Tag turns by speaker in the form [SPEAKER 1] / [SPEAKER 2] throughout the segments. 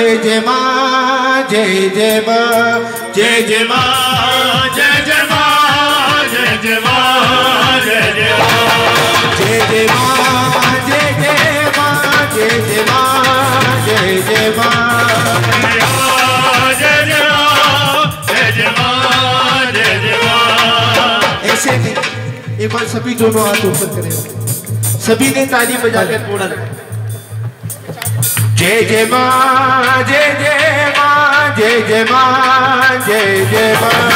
[SPEAKER 1] जय मां जय जय मां जय जय मां जय जय मां जय जय मां जय जय मां जय जय मां जय जय मां जय जय मां जय जय मां जय जय मां जय जय मां। ऐसे में एक बार सभी दोनों हाथ ऊपर करें, सभी ने ताली बजाकर पूरा जय जय मां जय जय मां जय जय मां जय जय मां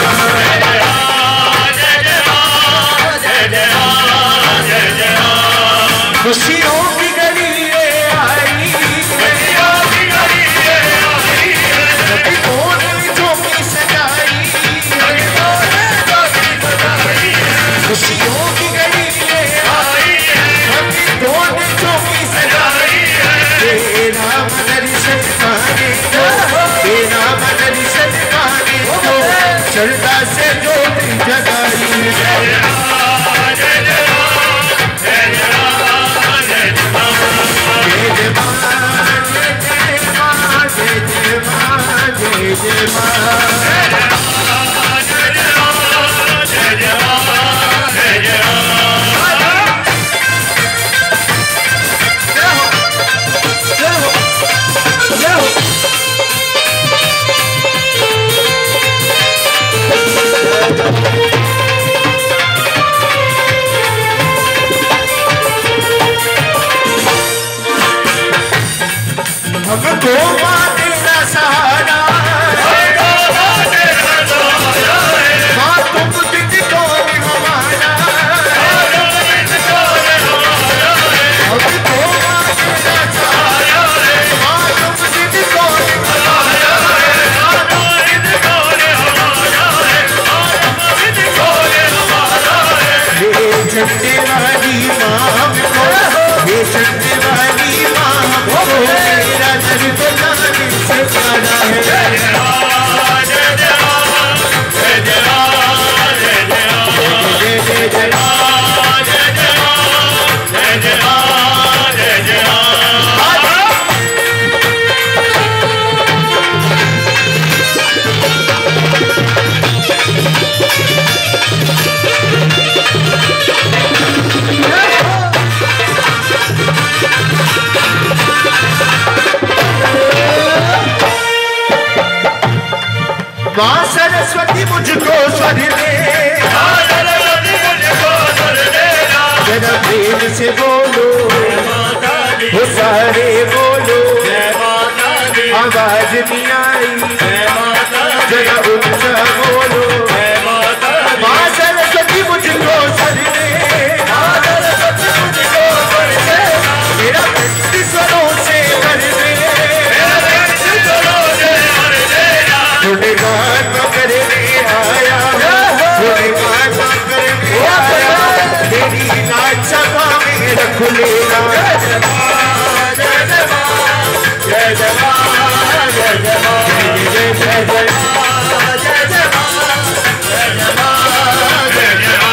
[SPEAKER 1] जय जय मां जय जय मां जय जय मां। खुशियों की घड़ी आई, खुशियों की घड़ी आई, सभी कोने चौकी सजाई, सभी कोने चौकी सजाई। खुशियों की घड़ी आई, सभी कोने चौकी सजाई। तेरा दर्शन पाने को, तेरा दर्शन पाने को श्रद्धा से ज्योति जगाई। जय मां जय जय मां जय जय मां जय जय मां जय जय मां जय जय मां जय जय मां जय जय मां जय जय मां जय जय मां जय जय मां। हमको तेरा सहारा, माँ तुम दिन को भी हमारा, हमको तेरा सहारा, माँ तुम दिन को भी हमारा, ये झंडे वाली माँ हमको, ये झंडे वाली माँ हमको तेरा दर को जाने से पाना है। जय मां जय जय मां जय जय मां जय जय मां जय जय मां जय जय मां जय जय मां जय जय मां। माँ सरस्वती मुझको स्वर दे, जरा प्रेम से बोलो, वो सारे बोलो, आवाज नहीं आई, जरा ऊंचा बोलो। माँ सरस्वती मुझको स्वर दे, मेरा भक्ति स्वरों से भर दे, गुणगान करने आया, गुणगान करने आया, तेरी नाच सभा में रख लेना। जय मां जय जय मां जय जय मां जय जय मां जय जय जय मां जय जय मां जय जय मां जय जय मां।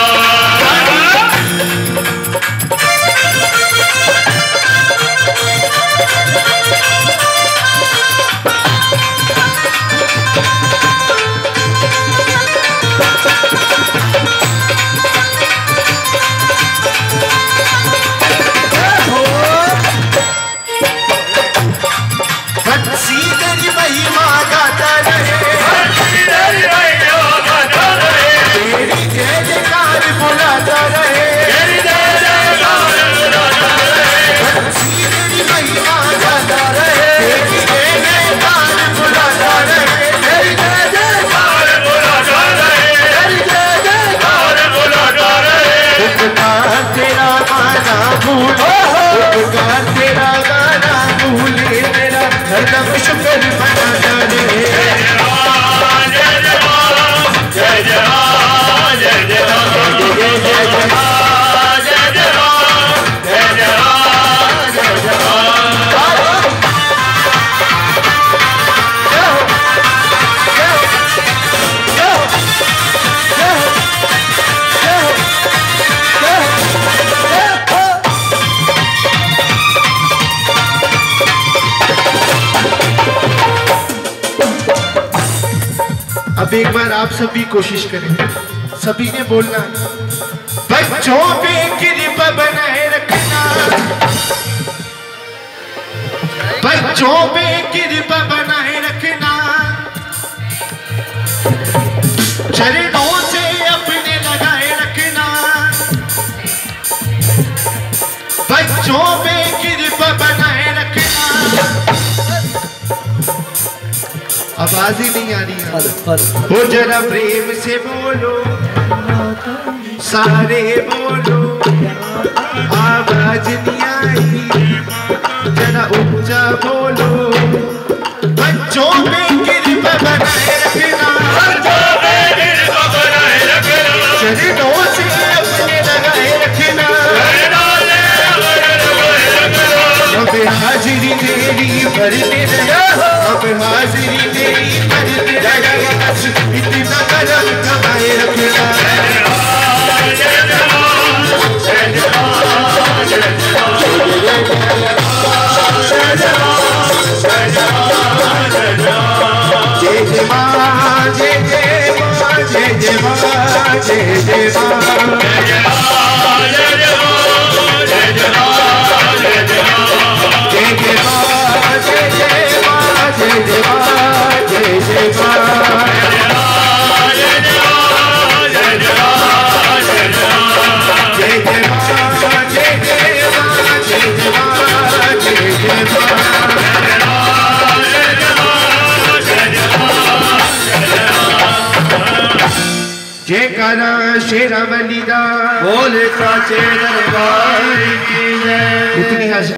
[SPEAKER 1] तेरी महिमा गाता रहे, तेरी जय जयकार बुलाता रहे, तेरी महिमा गाता रहे, तेरी जय जयकार बुलाता रहे, तेरी जय जयकार बुलाता रहे, तेरी जय जयकार बुलाता रहे। उपकार तेरा गाना भूलो, उपकार तेरा गाना भूले मेरा हरदम शुक्र मनाना रे। जय मां जय जय मां जय जय मां जय जय मां जय जय मां जय जय मां जय जय मां जय जय मां।
[SPEAKER 2] Oh
[SPEAKER 1] अब एक बार आप सभी कोशिश करें, सभी ने बोलना है, बच्चों पे कृपा बनाए रखना, बच्चों पे कृपा बनाए रखना, चरणों से अपने लगाए रखना, बच्चों पे कृपा बनाए रखना। आवाज ही नहीं आ रही है, वो जरा प्रेम से बोलो, सारे बोलो, आवाज नहीं आई, जरा ऊंचा बोलो, बच्चों पे कृपा बनाए रखना, चरणों से अपने लगाए रखना, अब हाजिरी तेरी भरते रहा, अब हाजिरी तेरी भरते रहा, बस इतना करम कमाए रखना। जय जवान जय जवान जय जयकारा शेरा वली दा, बोले साचे दरबार की जय।